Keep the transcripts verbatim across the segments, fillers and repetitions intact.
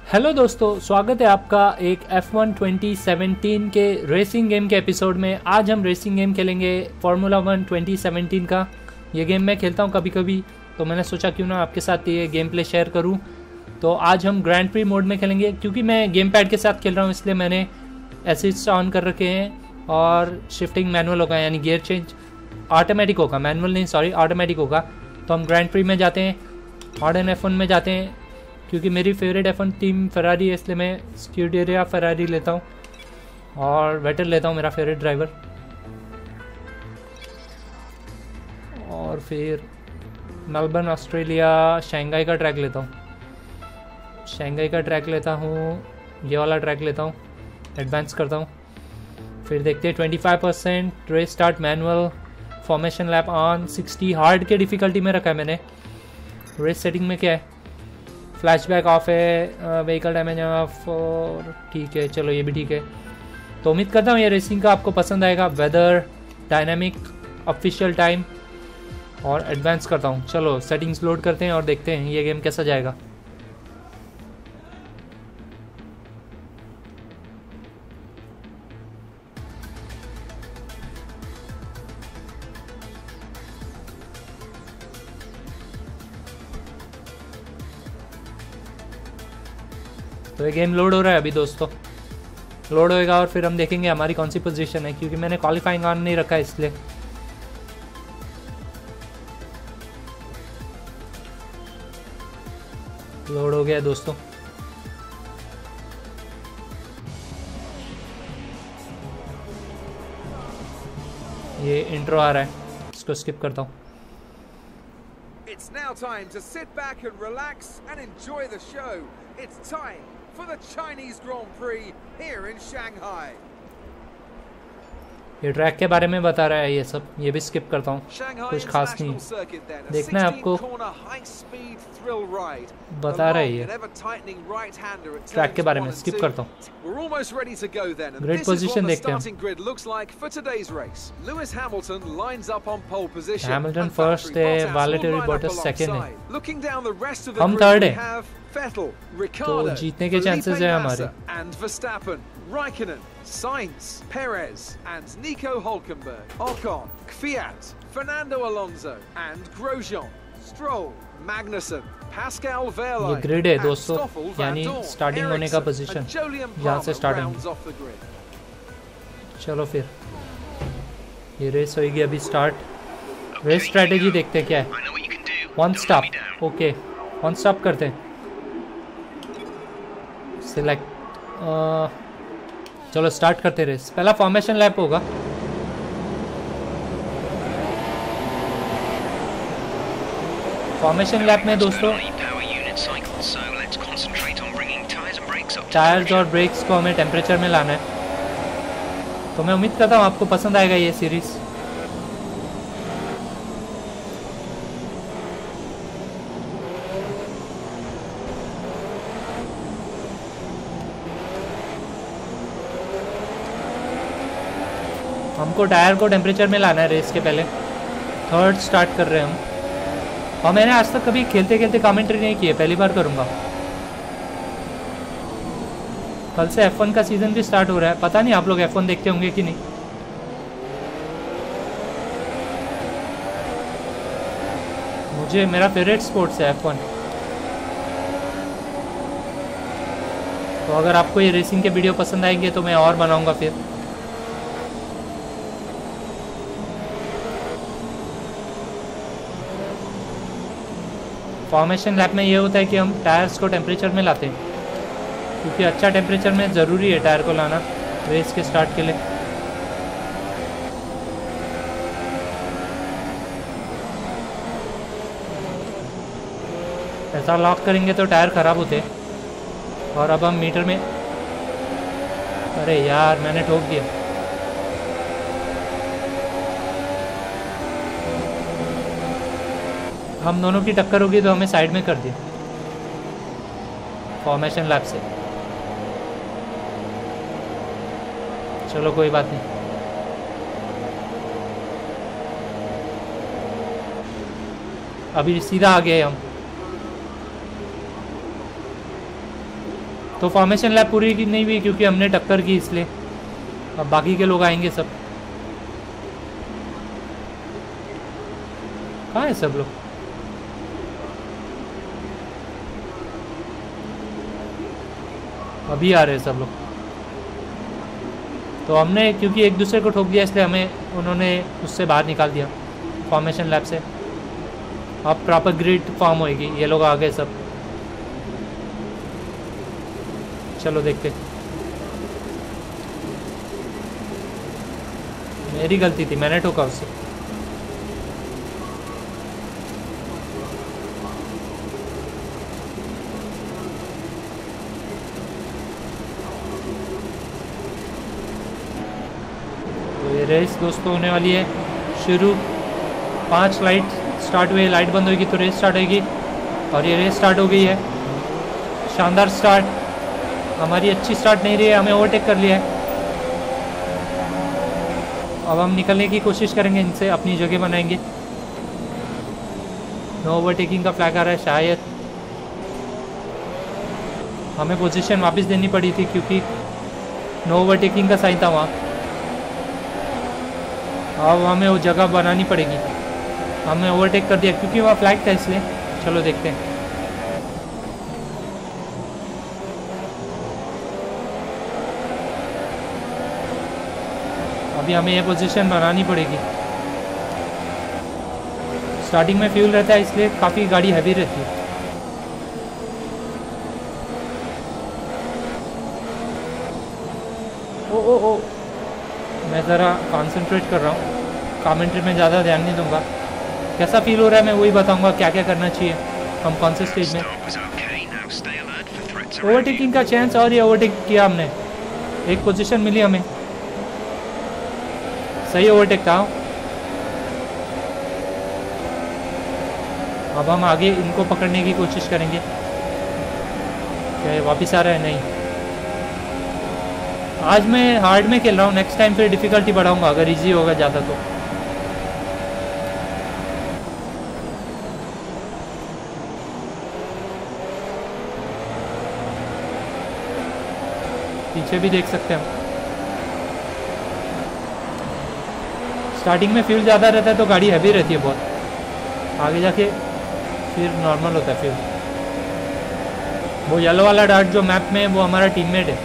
Hello दोस्तों, स्वागत है आपका एक एफ वन ट्वेंटी सेवनटीन के रेसिंग गेम के एपिसोड में। आज हम रेसिंग गेम खेलेंगे फार्मूला वन ट्वेंटी सेवनटीन का। ये गेम मैं खेलता हूँ कभी कभी, तो मैंने सोचा क्यों ना आपके साथ ये गेम प्ले शेयर करूँ। तो आज हम ग्रैंड प्री मोड में खेलेंगे। क्योंकि मैं गेम पैड के साथ खेल रहा हूँ इसलिए मैंने असिस्ट ऑन कर रखे हैं और शिफ्टिंग मैनुअल होगा, यानी गियर चेंज ऑटोमेटिक होगा, मैनुअल नहीं सॉरी ऑटोमेटिक होगा। तो हम ग्रैंड प्री में जाते हैं, मॉडर्न एफ वन में जाते हैं। क्योंकि मेरी favourite F one team Ferrari है इसलिए मैं स्क्यूडेरिया फरारी लेता हूँ और वेटर लेता हूँ, मेरा फेवरेट ड्राइवर। और फिर मेलबर्न ऑस्ट्रेलिया शंघाई का ट्रैक लेता हूँ शंघाई का ट्रैक लेता हूँ ये वाला ट्रैक लेता हूँ, एडवांस करता हूँ। फिर देखते हैं twenty five percent race start manual, formation lap on, sixty hard के डिफ़िकल्टी में रखा है मैंने। रेस सेटिंग में क्या है, फ्लैशबैक ऑफ है, व्हीकल डैमेज ऑफ, और ठीक है चलो ये भी ठीक है। तो उम्मीद करता हूँ ये रेसिंग का आपको पसंद आएगा। वेदर, डायनामिक, ऑफिशियल टाइम और एडवांस करता हूँ। चलो सेटिंग्स लोड करते हैं और देखते हैं ये गेम कैसा जाएगा। तो ये गेम लोड हो रहा है अभी दोस्तों, लोड होएगा और फिर हम देखेंगे हमारी कौन सी पोजीशन है। क्योंकि मैंने क्वालिफाइंग ऑन नहीं रखा है इसलिए। लोड हो गया दोस्तों। ये इंट्रो आ रहा है, इसको स्किप करता हूँ। It's now time to sit back and relax and enjoy the show. It's time for the Chinese Grand Prix here in Shanghai. ये ट्रैक के बारे में बता रहा है, ये सब ये भी स्किप करता हूँ, कुछ खास नहीं देखना है आपको। बता रहा है ये ट्रैक के बारे में, स्किप करता हूँ। ग्रिड पोजीशन देखते हैं। हैमिल्टन फर्स्ट है, वैलेटरी बॉटस सेकंड है, हम थर्ड है। तो जीतने के चांसेस है हमारे। Raikkonen, Sainz, Perez, and Nico Hülkenberg, Ocon, Kvyat, Fernando Alonso, and Grosjean, Stroll, Magnussen, Pascal Wehrlein, ये ग्रिड है दोस्तों, यानी स्टार्टिंग होने का पोजीशन यहाँ से स्टार्ट होंगे। चलो फिर ये रेस होगी अभी स्टार्ट। रेस स्ट्रेटेजी देखते हैं क्या है। One stop, okay one stop करते हैं। सिलेक्ट, चलो स्टार्ट करते रेस। पहला फॉर्मेशन लैप होगा। फॉर्मेशन लैप में दोस्तों टायर्स और ब्रेक्स को हमें टेम्परेचर में लाना है। तो मैं उम्मीद करता हूँ आपको पसंद आएगा ये सीरीज। हमको टायर को टेम्परेचर में लाना है रेस के पहले। थर्ड स्टार्ट कर रहे हैं हम, और मैंने आज तक कभी खेलते खेलते कमेंट्री नहीं की है, पहली बार करूँगा। कल से एफ वन का सीज़न भी स्टार्ट हो रहा है, पता नहीं आप लोग एफ वन देखते होंगे कि नहीं। मुझे मेरा फेवरेट स्पोर्ट्स है एफ वन। तो अगर आपको ये रेसिंग के वीडियो पसंद आएंगे तो मैं और बनाऊँगा फिर। फॉर्मेशन लैप में ये होता है कि हम टायर्स को टेम्परेचर में लाते हैं, क्योंकि अच्छा टेम्परेचर में ज़रूरी है टायर को लाना रेस के स्टार्ट के लिए। ऐसा लॉक करेंगे तो टायर ख़राब होते हैं। और अब हम मीटर में, अरे यार मैंने ठोक दिया। हम दोनों की टक्कर होगी तो हमें साइड में कर दिया फॉर्मेशन लैप से। चलो कोई बात नहीं। अभी सीधा आ गए हम। तो फॉर्मेशन लैप पूरी की नहीं हुई क्योंकि हमने टक्कर की, इसलिए अब बाकी के लोग आएंगे सब। कहाँ है सब लोग? अभी आ रहे हैं सब लोग। तो हमने क्योंकि एक दूसरे को ठोक दिया इसलिए हमें उन्होंने उससे बाहर निकाल दिया फॉर्मेशन लैब से। अब प्रॉपर ग्रिड फॉर्म होएगी। ये लोग आ गए सब, चलो देखते। मेरी गलती थी, मैंने ठोका उससे। तो ये रेस दोस्तों होने वाली है शुरू। पांच लाइट स्टार्ट हुई, लाइट बंद होगी तो रेस स्टार्ट होगी, और ये रेस स्टार्ट हो गई है। शानदार स्टार्ट, हमारी अच्छी स्टार्ट नहीं रही है, हमें ओवरटेक कर लिया है। अब हम निकलने की कोशिश करेंगे इनसे, अपनी जगह बनाएंगे। नो ओवरटेकिंग का फ्लैग आ रहा है, शायद हमें पोजीशन वापस देनी पड़ी थी क्योंकि नो ओवरटेकिंग का साइन था वहाँ। अब हमें वो जगह बनानी पड़ेगी। हमने ओवरटेक कर दिया क्योंकि वहाँ फ्लैग था, इसलिए चलो देखते हैं। अभी हमें ये पोजीशन बनानी पड़ेगी। स्टार्टिंग में फ्यूल रहता है इसलिए काफ़ी गाड़ी हैवी रहती है। ओ ओ ओ मैं ज़रा कंसंट्रेट कर रहा हूँ, कमेंट्री में ज़्यादा ध्यान नहीं दूंगा। कैसा फील हो रहा है मैं वही बताऊंगा, क्या क्या करना चाहिए हम कौन से स्टेज में। ओवरटेकिंग का चांस, और ये ओवरटेक किया हमने, एक पोजीशन मिली हमें, सही ओवरटेक था। अब हम आगे इनको पकड़ने की कोशिश करेंगे। क्या ये वापस आ रहा है? नहीं। आज मैं हार्ड में खेल रहा हूँ, नेक्स्ट टाइम फिर डिफ़िकल्टी बढ़ाऊंगा अगर इजी होगा ज़्यादा तो। पीछे भी देख सकते हैं हम। स्टार्टिंग में फ्यूल ज़्यादा रहता है तो गाड़ी हैवी रहती है बहुत, आगे जाके फिर नॉर्मल होता है फ्यूल। वो येलो वाला डार्ट जो मैप में है वो हमारा टीममेट है।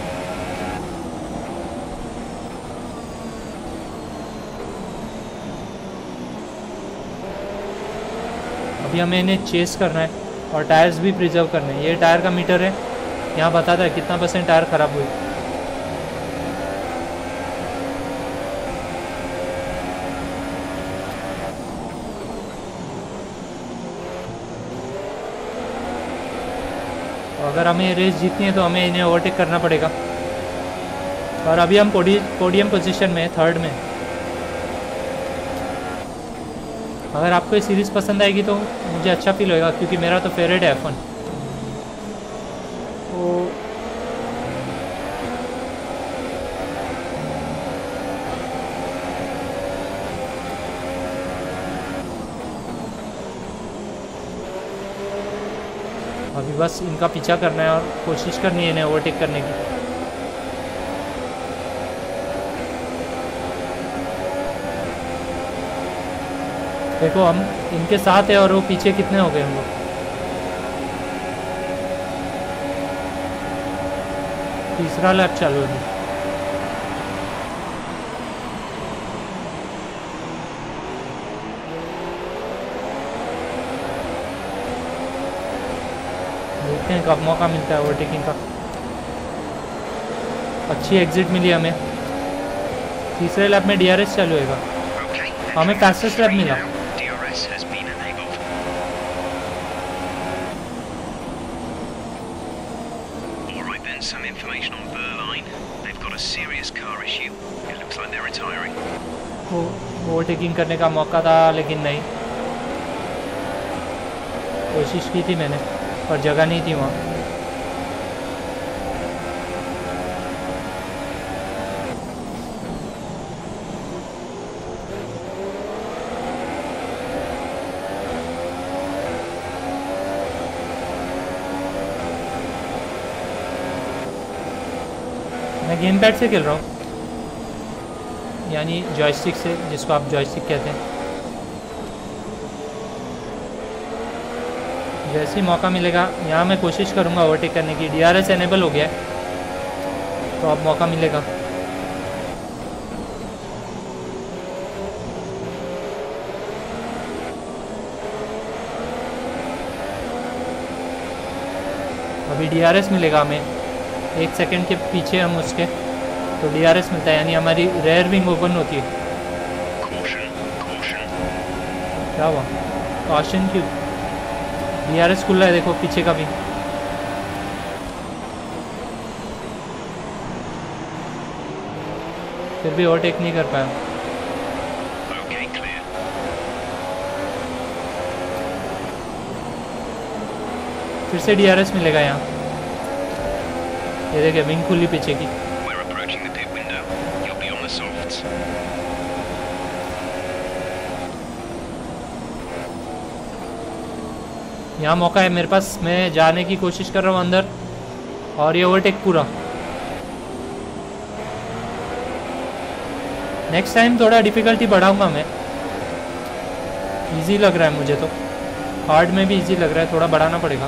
अभी हमें इन्हें चेस करना है और टायर्स भी प्रिजर्व करने हैं। ये टायर का मीटर है, यहाँ बताता है कितना परसेंट टायर ख़राब हुई। अगर हमें रेस जीतनी है तो हमें इन्हें ओवरटेक करना पड़ेगा। और अभी हम पोडी पोडियम पोजीशन में, थर्ड में। अगर आपको ये सीरीज़ पसंद आएगी तो मुझे अच्छा फील होएगा क्योंकि मेरा तो फेवरेट है एफ वन। तो अभी बस इनका पीछा करना है और कोशिश करनी है इन्हें ओवरटेक करने की। देखो हम इनके साथ है और वो पीछे कितने हो गए हम लोग। तीसरा लैप चालू है। देखते हैं कब मौका मिलता है ओवरटेकिंग का। अच्छी एग्जिट मिली हमें। तीसरे लैप में डी आर एस चालू होगा, हमें फास्टेस्ट लैप मिला। Some information on Berline. They've got a serious car issue. It looks like they're retiring. वो ओवरटेकिंग करने का मौका था लेकिन नहीं, कोशिश की थी मैंने पर जगह नहीं थी वहाँ। मैं गेम पैड से खेल रहा हूँ, यानी जॉयस्टिक से, जिसको आप जॉयस्टिक कहते हैं। जैसे ही मौका मिलेगा यहाँ मैं कोशिश करूँगा ओवरटेक करने की। डीआरएस एनेबल हो गया है तो अब मौका मिलेगा। अभी डीआरएस मिलेगा हमें, एक सेकंड के पीछे हम उसके तो डीआरएस मिलता है, यानी हमारी रेयर विंग ओपन होती है। क्या हुआ? कॉशन क्यों? डीआरएस खुल रहा है, देखो पीछे का भी। फिर भी ओवरटेक नहीं कर पाया। फिर से डीआरएस मिलेगा यहाँ। ये देखिए विंग खुली पीछे की। यहाँ मौका है मेरे पास, मैं जाने की कोशिश कर रहा हूँ अंदर, और ये ओवरटेक पूरा। नेक्स्ट टाइम थोड़ा डिफ़िकल्टी बढ़ाऊंगा मैं। इजी लग रहा है मुझे तो, हार्ड में भी इजी लग रहा है, थोड़ा बढ़ाना पड़ेगा।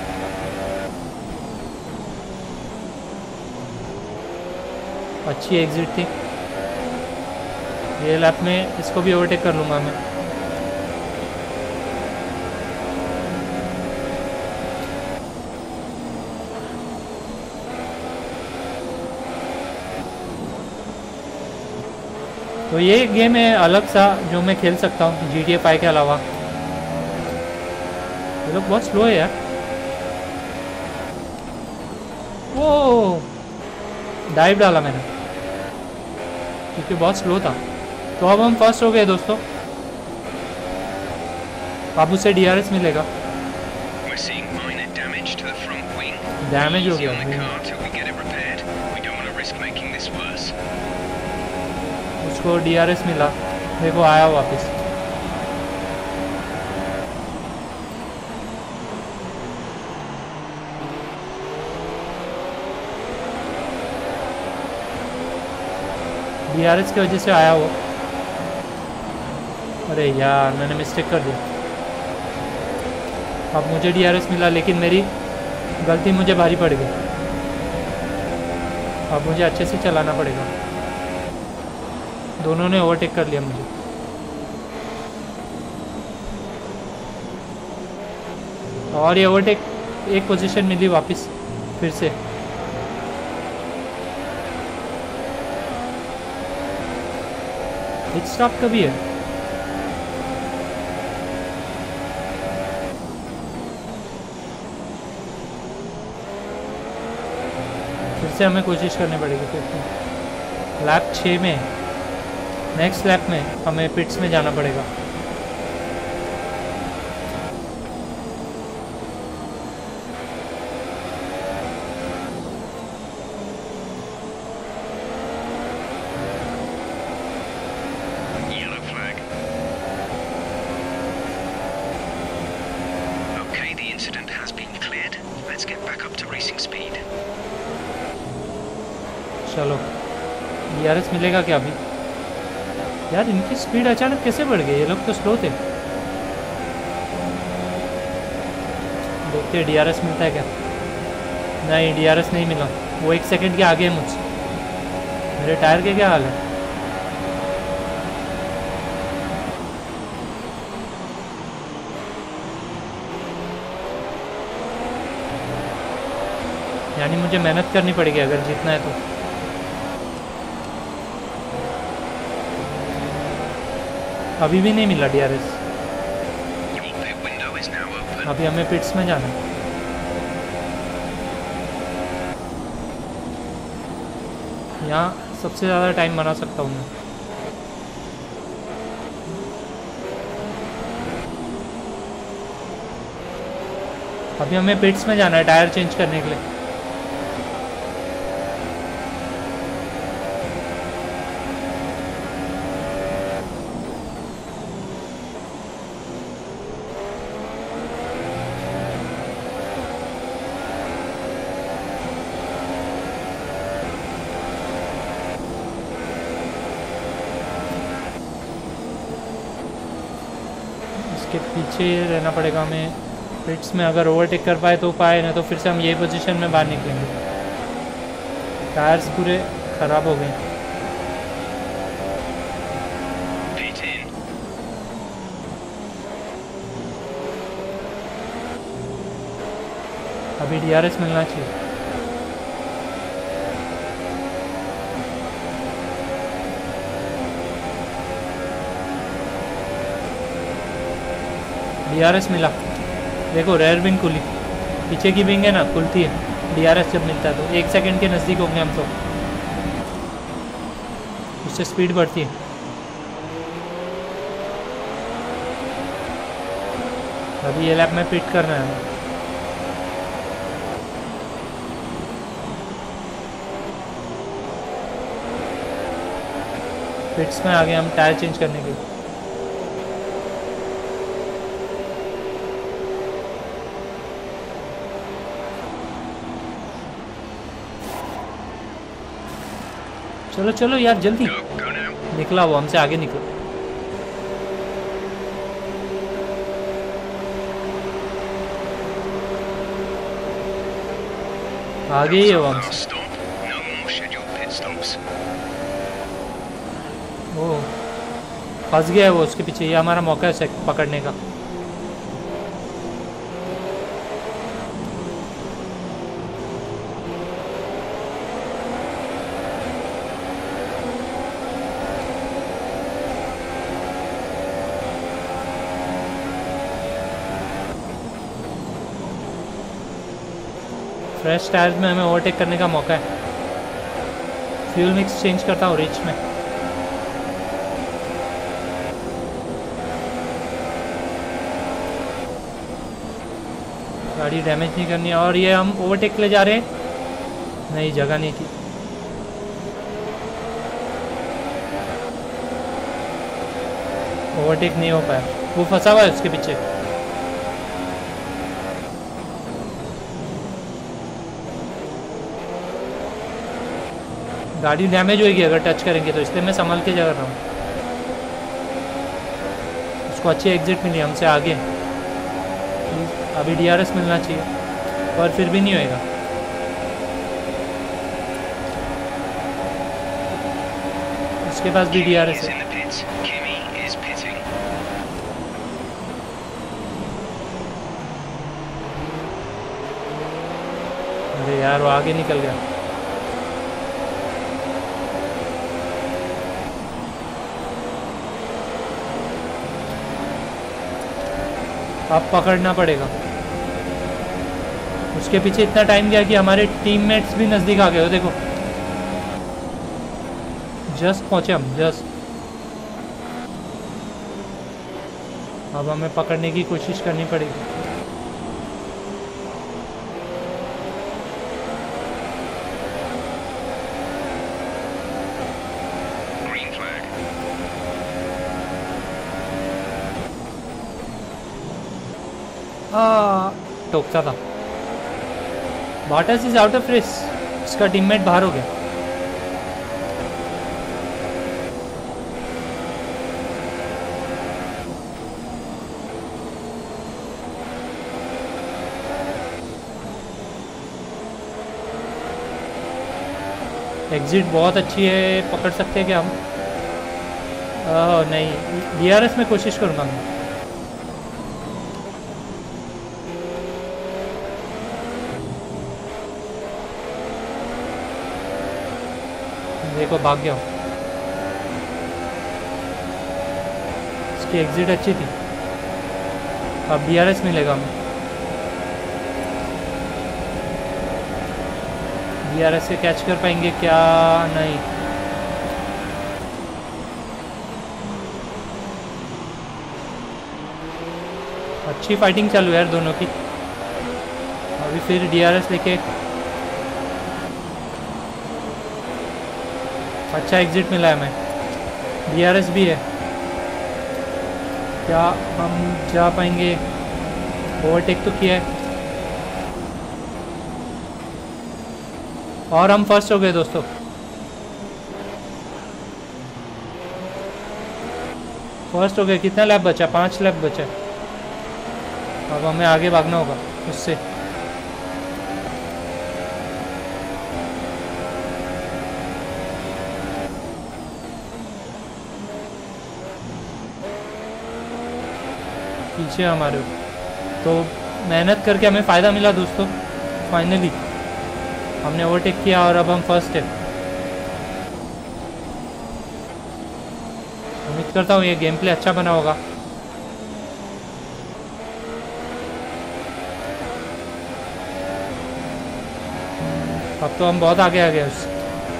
अच्छी एग्जिट थी ये लैप में, इसको भी ओवरटेक कर लूँगा मैं। तो ये गेम है अलग सा जो मैं खेल सकता हूँ जी टी ए फाइव के अलावा। ये लोग बहुत स्लो है यार। वो डाइव डाला मैंने क्योंकि बहुत स्लो था। तो अब हम फर्स्ट हो गए दोस्तों। अब उसे डीआरएस मिलेगा। डैमेज हो गया। उसको डीआरएस मिला, देखो आया वापस। डीआरएस की वजह से आया वो। अरे यार मैंने मिस्टेक कर दिया। अब मुझे डीआरएस मिला लेकिन मेरी गलती मुझे भारी पड़ गई। अब मुझे अच्छे से चलाना पड़ेगा। दोनों ने ओवरटेक कर लिया मुझे। और ये ओवरटेक एक पोजीशन मिली वापस फिर से। पिट स्टॉप कभी है? फिर से हमें कोशिश करनी पड़ेगी। फिर लैप छः में, नेक्स्ट लैप में हमें पिट्स में जाना पड़ेगा। चलो डीआरएस मिलेगा क्या अभी? यार इनकी स्पीड अचानक कैसे बढ़ गई? ये लोग तो स्लो थे। देखते हैं डीआरएस मिलता है क्या। नहीं डीआरएस नहीं मिला, वो एक सेकंड के आगे है मुझसे। मेरे टायर के क्या हाल है? यानी मुझे मेहनत करनी पड़ेगी अगर जीतना है तो। अभी भी नहीं मिला डीआरएस। अभी हमें पिट्स में जाना है। यहाँ सबसे ज़्यादा टाइम बना सकता हूँ मैं। अभी हमें पिट्स में जाना है टायर चेंज करने के लिए। उसके पीछे रहना पड़ेगा हमें। पिट्स में अगर ओवरटेक कर पाए तो पाए, ना तो फिर से हम यही पोजीशन में बाहर निकलेंगे। टायर्स पूरे ख़राब हो गए। अभी डीआरएस मिलना चाहिए। डीआरएस मिला। देखो रेयर विंग खुली, पीछे की विंग है ना खुलती है डीआरएस जब मिलता है तो। एक सेकंड के नज़दीक होंगे हम तो, उससे स्पीड बढ़ती है। अभी ये लैप में पिट करना है। पिट्स में आगे हम टायर चेंज करने के लिए। चलो चलो यार जल्दी। निकला वो हमसे आगे निकला। आगे ही है वो हमसे। ओ फंस गया है वो उसके पीछे। ये हमारा मौका है पकड़ने का। फ्रेश टायर्स में हमें ओवरटेक करने का मौका है। फ्यूल मिक्स चेंज करता हूँ रिच में। गाड़ी डैमेज नहीं करनी है। और ये हम ओवरटेक के लिए जा रहे हैं। नहीं जगह नहीं थी। ओवरटेक नहीं हो पाया, वो फंसा हुआ है उसके पीछे। गाड़ी डैमेज होगी अगर टच करेंगे तो, इसलिए मैं संभल के जा रहा हूँ। उसको अच्छी एग्जिट मिली हमसे आगे। अभी डीआरएस मिलना चाहिए पर फिर भी नहीं होएगा। उसके पास भी डीआरएस है। अरे यार वो आगे निकल गया। अब पकड़ना पड़ेगा। उसके पीछे इतना टाइम गया कि हमारे टीममेट्स भी नज़दीक आ गए हो। देखो जस्ट पहुंचे हम, जस्ट। अब हमें पकड़ने की कोशिश करनी पड़ेगी। टोकता था। Bottas is out of race. इसका टीममेट बाहर हो गया। एग्जिट बहुत अच्छी है, पकड़ सकते हैं क्या हम? आ, नहीं, डीआरएस में कोशिश करूँगा मैं। देखो भाग गया। इसकी एग्जिट अच्छी थी। अब डीआरएस मिलेगा हमें। डीआरएस से कैच कर पाएंगे क्या? नहीं। अच्छी फाइटिंग चालू है यार दोनों की। अभी फिर डीआरएस लेके अच्छा एग्जिट मिला है हमें। डीआरएस भी है। क्या हम जा पाएंगे? ओवरटेक तो किया है और हम फर्स्ट हो गए दोस्तों। फर्स्ट हो गए। कितना लैप बचा? पांच लैप बचा। अब हमें आगे भागना होगा उससे। पीछे हमारे तो मेहनत करके हमें फ़ायदा मिला दोस्तों। फाइनली हमने ओवरटेक किया और अब हम फर्स्ट है। उम्मीद करता हूँ ये गेम प्ले अच्छा बना होगा। अब तो हम बहुत आगे आ गए उससे।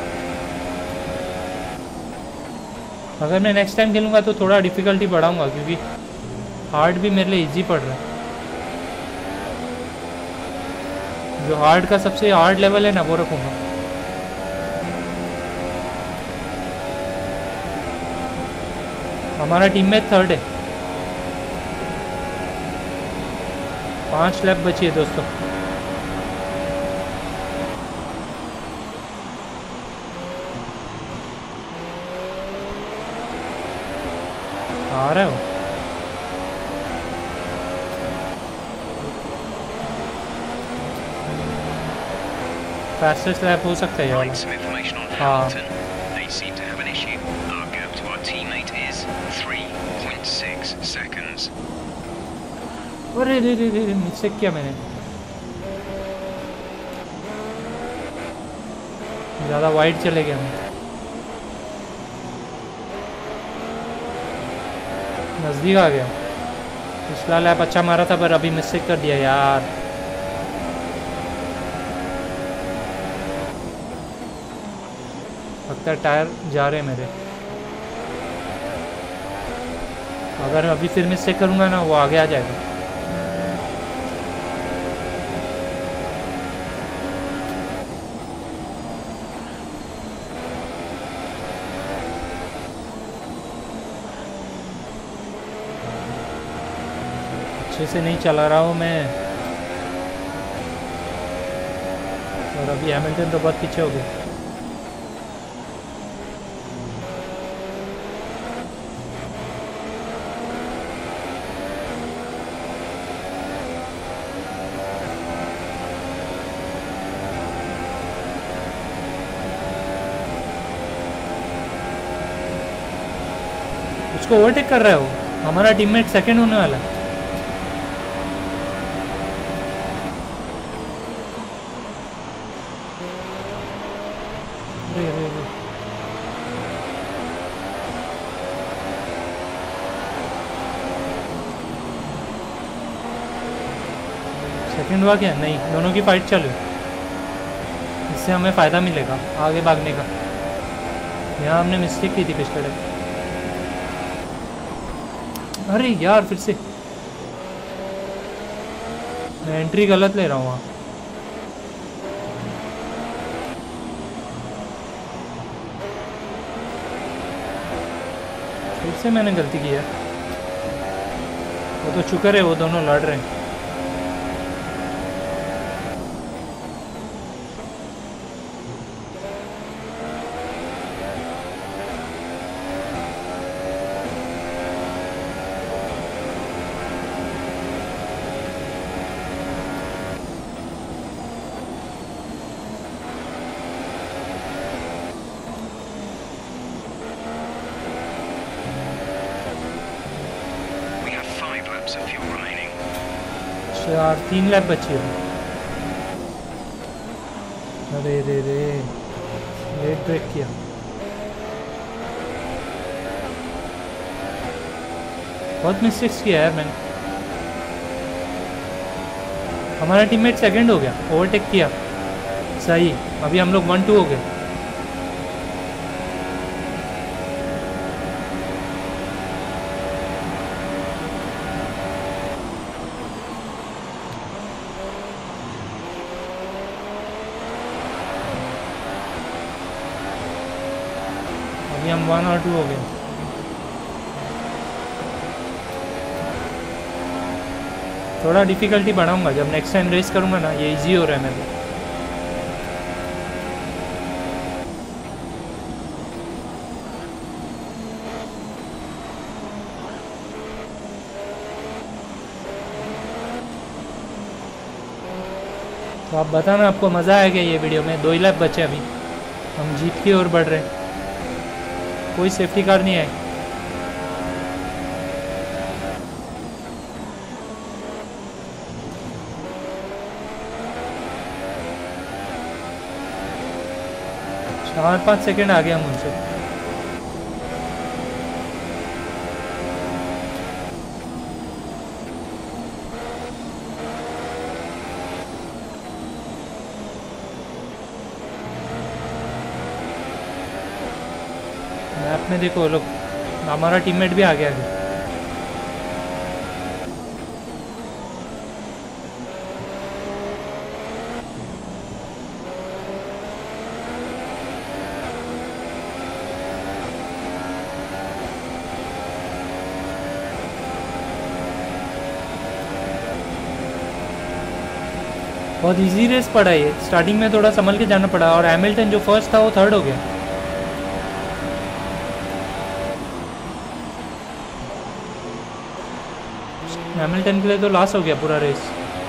अगर मैं नेक्स्ट टाइम खेलूँगा तो थोड़ा डिफ़िकल्टी बढ़ाऊँगा क्योंकि हार्ड भी मेरे लिए इजी पड़ रहा है। जो हार्ड का सबसे हार्ड लेवल है ना वो रखूँगा। हमारा टीम में थर्ड है। पांच लैप बची है दोस्तों। आ रहे हो? फास्टेस्ट लैप हो सकता है यार। हाँ They seem to have an issue. Our gap to our teammate is three point six seconds. अरे रे रे रे मिस्टेक किया मैंने। ज़्यादा वाइड चले गया मैं। नज़दीक आ गया। पिछला लैप अच्छा मारा था पर अभी मिस्टेक कर दिया यार। लगता है टायर जा रहे हैं मेरे। अगर अभी फिर मिस्टेक करूँगा ना वो आगे आ जाएगा। अच्छे से नहीं चला रहा हूँ मैं और अभी हैमिल्टन तो बहुत पीछे हो गया। उसको ओवरटेक कर रहा है वो। हमारा टीममेट सेकंड होने वाला है। अरे अरे अरे सेकंड हुआ क्या? नहीं, दोनों की फाइट चालू है। इससे हमें फ़ायदा मिलेगा आगे भागने का। यहाँ हमने मिस्टेक की थी पिछले टाइम। अरे यार फिर से मैं एंट्री गलत ले रहा हूँ वहाँ। फिर से मैंने गलती की है। वो तो शुक्र है वो दोनों लड़ रहे हैं। यार तीन लैप बची है। अरे रे रे लेट ब्रेक किया। बहुत मिस्टेक्स किया यार मैंने। हमारा टीममेट सेकंड हो गया, ओवरटेक किया सही। अभी हम लोग वन टू हो गए। हम वन और टू हो गए। थोड़ा डिफिकल्टी बढ़ाऊंगा जब नेक्स्ट टाइम रेस करूंगा ना। ये इजी हो रहा है मेरे लिए। तो आप बताना आपको मज़ा आया क्या ये वीडियो में। दो ही लैप बचे अभी, हम जीत की ओर बढ़ रहे हैं। कोई सेफ्टी कार नहीं है। चार पाँच सेकंड आगे हम उनसे। मैप में देखो लोग, हमारा टीममेट भी आ गया अभी। बहुत इजी रेस पड़ा ये। स्टार्टिंग में थोड़ा संभल के जाना पड़ा और हैमिल्टन जो फर्स्ट था वो थर्ड हो गया। हैमिल्टन के लिए तो लॉस हो गया पूरा रेस।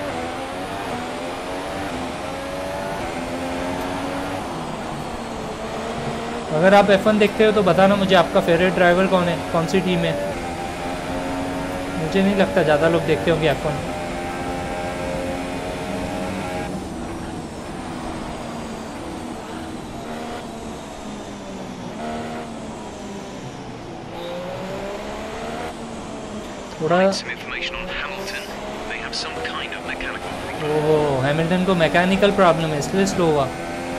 अगर आप एफ वन देखते हो तो बताना मुझे आपका फेवरेट ड्राइवर कौन है, कौन सी टीम है। मुझे नहीं लगता ज़्यादा लोग देखते होंगे एफ वन। थोड़ा ओह, हैमिल्टन को मैकेनिकल प्रॉब्लम है इसलिए स्लो हुआ।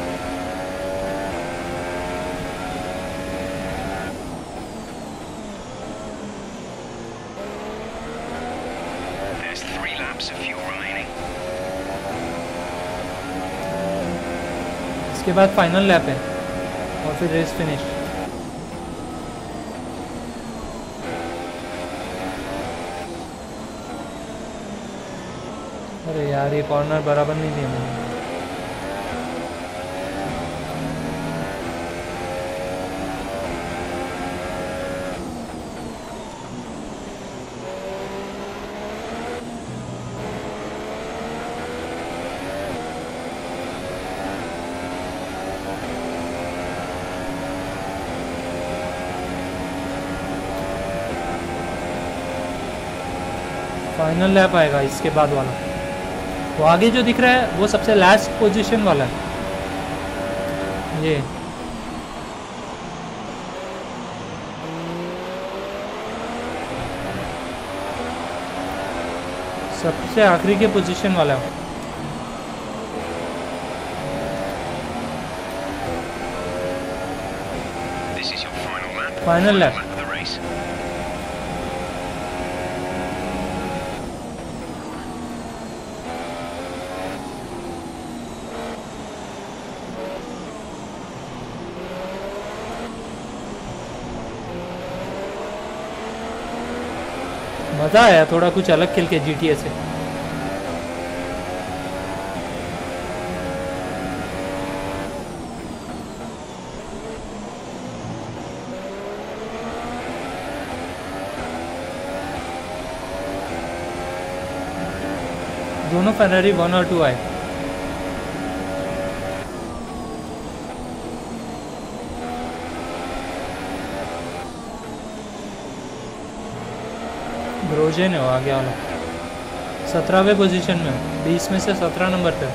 इसके बाद फाइनल लैप है और फिर रेस फिनिश। अरे यार ये कॉर्नर बराबर नहीं दिया मैंने। फाइनल लैप आएगा इसके बाद वाला। वो आगे जो दिख रहा है वो सबसे लास्ट पोजीशन वाला है। ये सबसे आखिरी के पोजीशन वाला है। Final lap. मज़ा आया थोड़ा कुछ अलग खेल के जीटीए से। दोनों फेरारी वन और टू आए। ग्रोजेन है वो आगे वाला, सत्रहवें पोजीशन में हो, बीस में से सत्रह नंबर पे।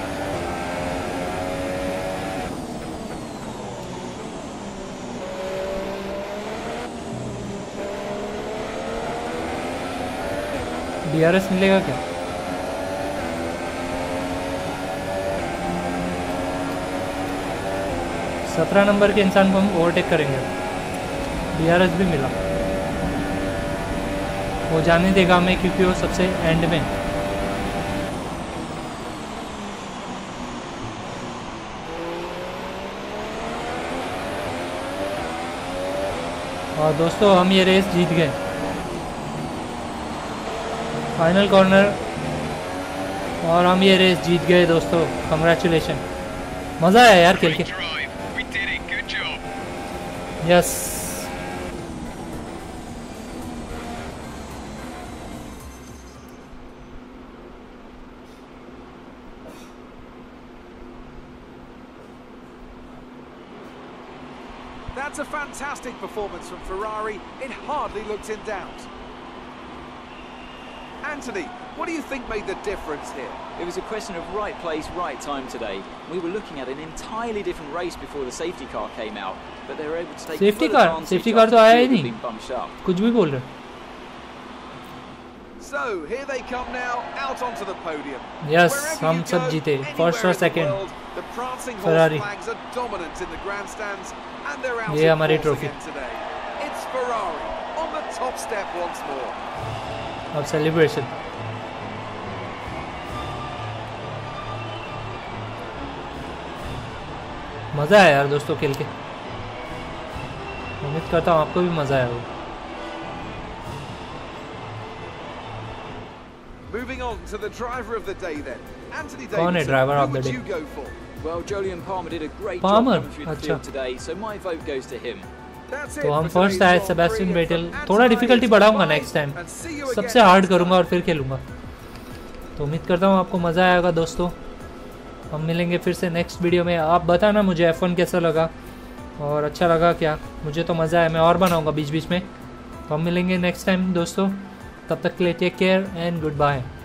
डीआरएस मिलेगा क्या? सत्रह नंबर के इंसान को हम ओवरटेक करेंगे। डीआरएस भी मिला। वो जाने देगा हमें क्योंकि वो सबसे एंड में। और दोस्तों हम ये रेस जीत गए। फाइनल कॉर्नर और हम ये रेस जीत गए दोस्तों। कंग्रेचुलेशन। मज़ा आया यार खेल के। Yes That's a fantastic performance from Ferrari. It hardly looked in doubt. Anthony, what do you think made the difference here? It was a question of right place, right time today. We were looking at an entirely different race before the safety car came out, but they were able to take safety full car advantage safety car after तो the आया ही field had नहीं, been bunched up. कुछ भी बोल रहे. So here they come now, out onto the podium. Yes, Wherever हम you सब go, जीते, anywhere first or in the second. world, the prancing horse Ferrari. flags are dominant in the grandstands, and they're out ये in हमारी force trophy. again today. It's Ferrari on the top step once more. अब celebration. मज़ा आया यार दोस्तों खेल के. उम्मीद करता हूँ आपको भी मज़ा आया होगा. Moving on to the driver of the day then. Anthony कौन है Davidson, driver who of the would day? you go for? Well, Jolyon Palmer did a great Palmer, job coming through the अच्छा. field today, so my vote goes to him. That's it तो हम for first today's आए Grand Sebastian Prix. Vettel. From थोड़ा Anthony, difficulty it's बढ़ाऊंगा goodbye next time. and see you सबसे again hard next करूंगा time. और फिर खेलूंगा. तो उम्मीद करता हूँ आपको मज़ा आएगा दोस्तों. हम मिलेंगे फिर से नेक्स्ट वीडियो में. आप बताना मुझे एफ वन कैसा लगा और अच्छा लगा क्या. मुझे तो मज़ा आया, मैं और बनाऊंगा बीच बीच में. तो हम मिलेंगे नेक्स्ट टाइम दोस्तों. तब तक के लिए take care and good bye.